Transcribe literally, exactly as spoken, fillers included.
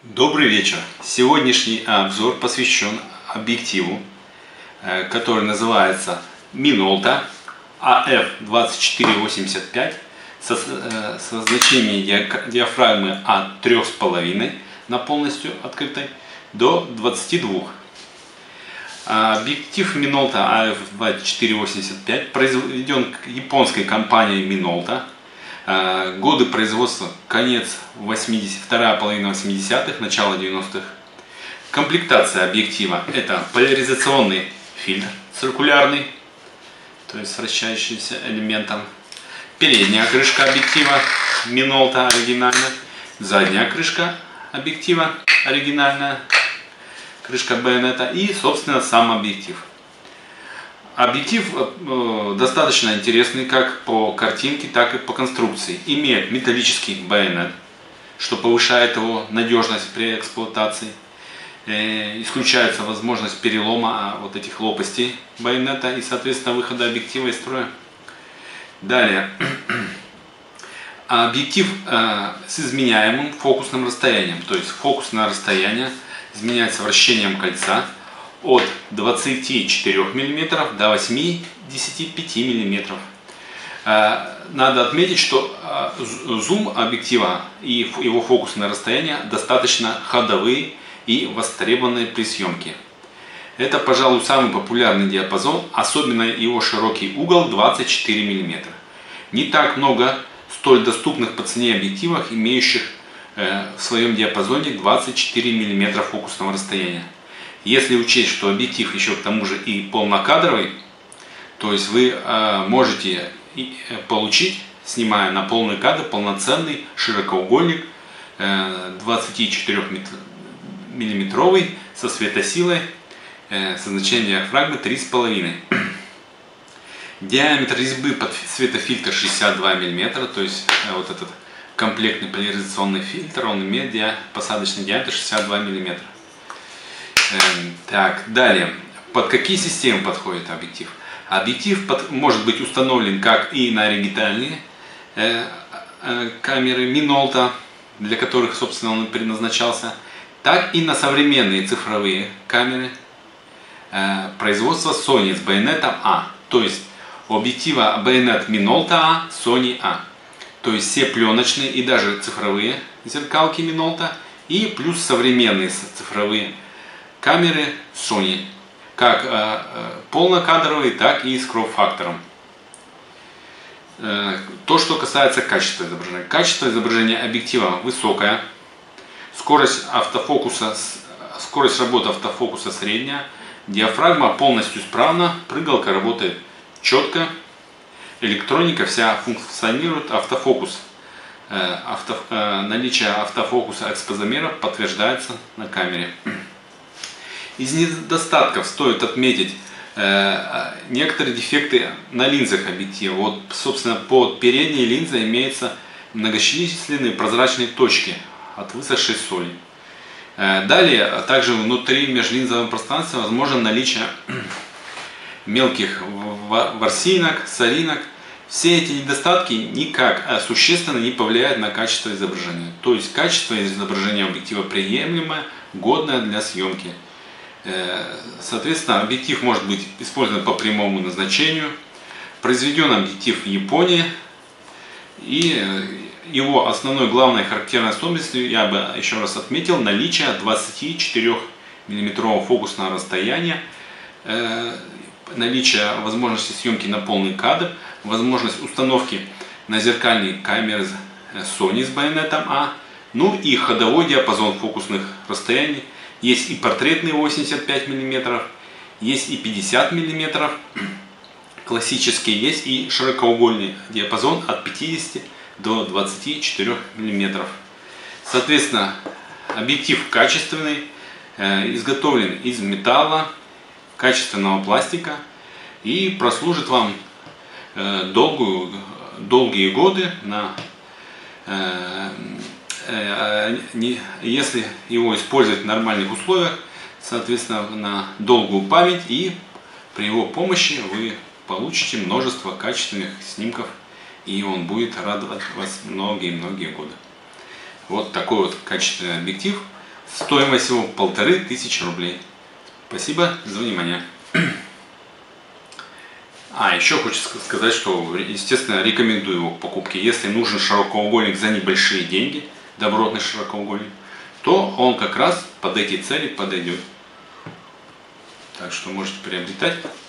Добрый вечер! Сегодняшний обзор посвящен объективу, который называется Minolta а эф двадцать четыре восемьдесят пять со, со значением диафрагмы от трёх с половиной на полностью открытой до двадцати двух. Объектив Minolta а эф двадцать четыре восемьдесят пять произведен японской компанией Minolta. Годы производства конец восьмидесятых, вторая половина восьмидесятых, начало девяностых. Комплектация объектива — это поляризационный фильтр циркулярный, то есть с вращающимся элементом. Передняя крышка объектива Minolta оригинальная. Задняя крышка объектива оригинальная. Крышка байонета и, собственно, сам объектив. Объектив э, достаточно интересный как по картинке, так и по конструкции. Имеет металлический байонет, что повышает его надежность при эксплуатации. Э, исключается возможность перелома вот этих лопастей байонета и, соответственно, выхода объектива из строя. Далее. Объектив э, с изменяемым фокусным расстоянием. То есть фокусное расстояние изменяется вращением кольца от двадцати четырёх миллиметров до восьмидесяти пяти миллиметров. Надо отметить, что зум объектива и его фокусное расстояние достаточно ходовые и востребованные при съемке. Это, пожалуй, самый популярный диапазон, особенно его широкий угол двадцать четыре миллиметра. Не так много столь доступных по цене объективов, имеющих в своем диапазоне двадцать четыре миллиметра фокусного расстояния. Если учесть, что объектив еще к тому же и полнокадровый, то есть вы э, можете получить, снимая на полный кадр, полноценный широкоугольник э, двадцатичетырёхмиллиметровый со светосилой, э, со значением диафрагмы три с половиной. Диаметр резьбы под светофильтр шестьдесят два миллиметра, то есть э, вот этот комплектный поляризационный фильтр, он имеет ди... посадочный диаметр шестьдесят два миллиметра. Так, далее. Под какие системы подходит объектив? Объектив под, может быть установлен как и на оригинальные э, э, камеры Minolta, для которых, собственно, он предназначался, так и на современные цифровые камеры э, производства Sony с байонетом А. То есть у объектива байонет Minolta А, Sony А. То есть все пленочные и даже цифровые зеркалки Minolta и плюс современные цифровые камеры Sony, как э, э, полнокадровые, так и с кроп-фактором. Э, то, что касается качества изображения. Качество изображения объектива высокое, скорость автофокуса, скорость работы автофокуса средняя, диафрагма полностью исправна, прыгалка работает четко, электроника вся функционирует, автофокус. Э, авто, э, наличие автофокуса экспозомера подтверждается на камере. Из недостатков стоит отметить э, некоторые дефекты на линзах объектива. Вот, собственно, под передней линзой имеются многочисленные прозрачные точки от высохшей соли. Э, далее, также внутри межлинзового пространства возможно наличие мелких ворсинок, соринок. Все эти недостатки никак существенно не повлияют на качество изображения. То есть качество изображения объектива приемлемое, годное для съемки. Соответственно, объектив может быть использован по прямому назначению. Произведен объектив в Японии. И его основной главной характерной особенностью, я бы еще раз отметил, наличие двадцатичетырёхмиллиметрового фокусного расстояния, наличие возможности съемки на полный кадр, возможность установки на зеркальные камеры Sony с байонетом А, ну и ходовой диапазон фокусных расстояний. Есть и портретные восемьдесят пять миллиметров, есть и пятьдесят миллиметров, классический, есть и широкоугольный диапазон от пятидесяти до двадцати четырёх миллиметров. Соответственно, объектив качественный, изготовлен из металла, качественного пластика и прослужит вам долгую, долгие годы на если его использовать в нормальных условиях, соответственно, на долгую память, и при его помощи вы получите множество качественных снимков, и он будет радовать вас многие-многие годы. Вот такой вот качественный объектив Стоимость его полторы тысячи рублей. Спасибо за внимание. А, еще хочется сказать, что, естественно, рекомендую его к покупке. Если нужен широкоугольник за небольшие деньги, добротный широкоугольник, то он как раз под эти цели подойдет. Так что можете приобретать.